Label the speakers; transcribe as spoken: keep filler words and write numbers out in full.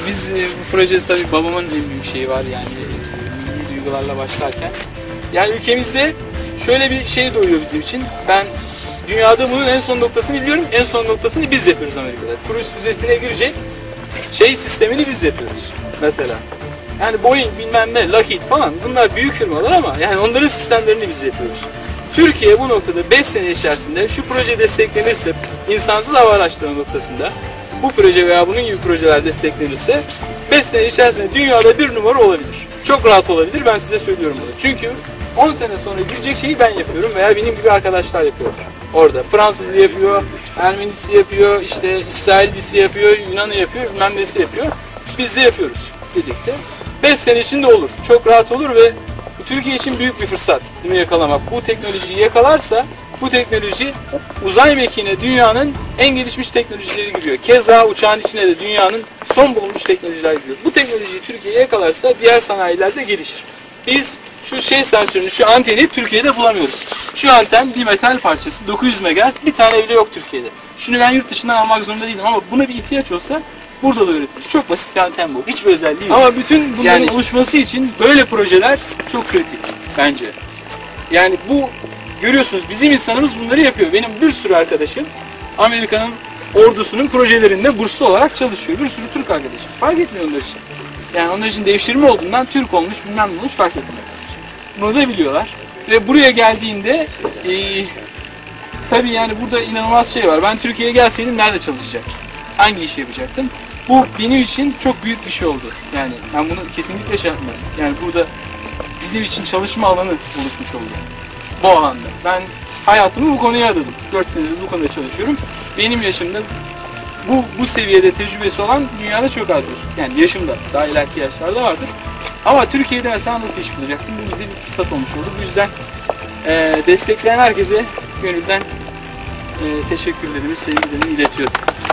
Speaker 1: biz bu projede tabii babamın en büyük şeyi var yani milli duygularla başlarken. Yani ülkemizde şöyle bir şey doğuyor bizim için. Ben dünyada bunun en son noktasını biliyorum. En son noktasını biz yapıyoruz Amerika'da. Turist füzesine girecek şey sistemini biz yapıyoruz mesela. Yani Boeing bilmem ne, Lockheed falan bunlar büyük firmalar ama yani onların sistemlerini biz yapıyoruz. Türkiye bu noktada beş sene içerisinde şu proje desteklenirse insansız hava araçları noktasında bu proje veya bunun gibi projeler desteklenirse beş sene içerisinde dünyada bir numara olabilir. Çok rahat olabilir, ben size söylüyorum bunu. Çünkü on sene sonra girecek şeyi ben yapıyorum veya benim gibi arkadaşlar yapıyor. Orada Fransızı yapıyor, Ermenisi yapıyor, işte İsraillisi yapıyor, Yunan'ı yapıyor, bilmem nesi yapıyor. Biz de yapıyoruz birlikte. beş sene içinde olur. Çok rahat olur ve bu Türkiye için büyük bir fırsat bunu yakalamak. Bu teknolojiyi yakalarsa bu teknoloji uzay mekiğine dünyanın en gelişmiş teknolojileri giriyor. Keza uçağın içine de dünyanın son bulunmuş teknolojiler giriyor. Bu teknolojiyi Türkiye yakalarsa diğer sanayiler de gelişir. Biz şu şey sensörünü, şu anteni Türkiye'de bulamıyoruz. Şu anten bir metal parçası, dokuz yüz megahertz, bir tane bile yok Türkiye'de. Şunu ben yurt dışından almak zorunda değilim ama buna bir ihtiyaç olsa burada da üretilir. Çok basit bir anten bu. Hiçbir özelliği yok. Ama bütün bunların yani, oluşması için böyle projeler çok kritik bence. Yani bu görüyorsunuz bizim insanımız bunları yapıyor. Benim bir sürü arkadaşım Amerika'nın ordusunun projelerinde burslu olarak çalışıyor. Bir sürü Türk arkadaşım. Fark etmiyor onlar için. Yani onlar için devşirme olduğundan Türk olmuş, bilmem ne olmuş fark etmiyor. Bunu da biliyorlar. Ve buraya geldiğinde e, tabii yani burada inanılmaz şey var. Ben Türkiye'ye gelseydim nerede çalışacaktım? Hangi işi yapacaktım? Bu benim için çok büyük bir şey oldu. Yani ben bunu kesinlikle şey yapmıyorum. Yani burada bizim için çalışma alanı oluşmuş oldu. Bu alanda. Ben hayatımı bu konuya adadım. dört senedir bu konuda çalışıyorum. Benim yaşımda bu bu seviyede tecrübesi olan dünyada çok azdır. Yani yaşımda, daha ileriki yaşlarda vardır. Ama Türkiye'de mesela nasıl iş bulacaktım? Bu bize bir fırsat olmuş oldu. Bu yüzden e, destekleyen herkese gönülden e, teşekkürlerimi, sevgilerimi iletiyorum.